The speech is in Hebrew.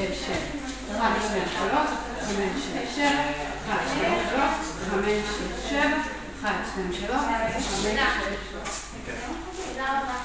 6, 7, 1, 2, 3, 5, 6, 7, 1, 2, 3, 5, 6, 7, 1, 2, 3, 5, 6. תודה רבה.